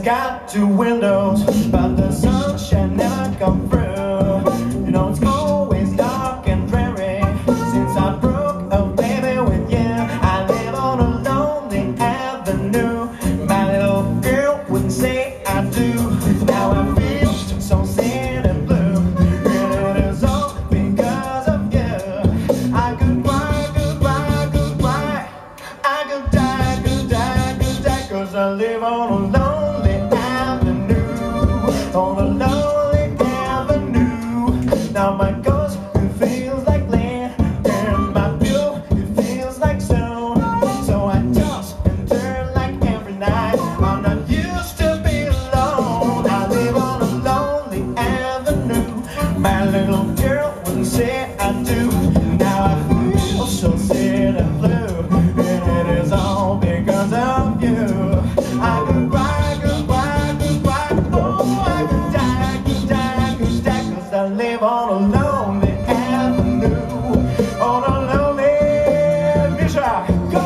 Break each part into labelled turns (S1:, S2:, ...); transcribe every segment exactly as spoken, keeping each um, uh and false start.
S1: got two windows, but the sunshine never come through. You know it's always dark and dreary. Since I broke up, baby, with you, I live on a lonely avenue. My little girl wouldn't say I do. Now I feel so sad and blue, and it is all because of you. I could cry, could cry, could cry. I could die, could die, could die, 'cause I live on a lonely avenue, on a lonely avenue. Now my ghost, it feels like land, and my bill, it feels like stone. So I toss and turn like every night. I'm not used to be alone. I live on a lonely avenue. My little girl wouldn't say I do. Now I feel so sad and blue, and it is all because of you. I could cry, could cry, could cry. Oh, I could die, could die, could die, 'cause I live on a lonely avenue, on a lonely Misha, go!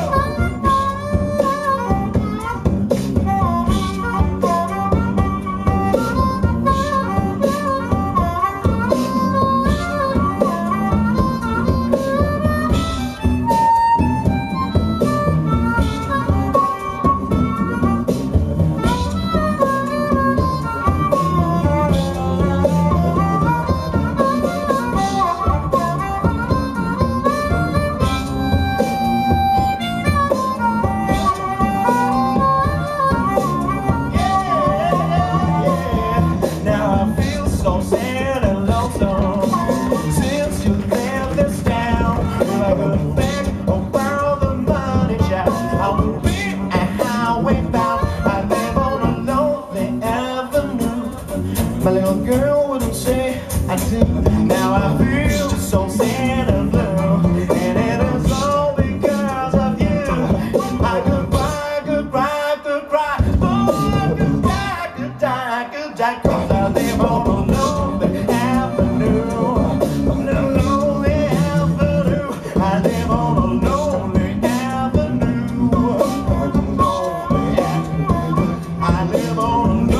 S1: So sad and lonesome since you left this town. If I could beg or borrow the money, child, I would be a highway bound. I live on a lonely avenue. My little girl wouldn't say I do. Now I feel so sad and blue, and it is all because of you. I could cry, could cry, could cry. Oh, I could die, could die, could die, 'cause I live on a lonely avenue, on a lonely avenue. I live on a lonely avenue, on a lonely avenue. I live on a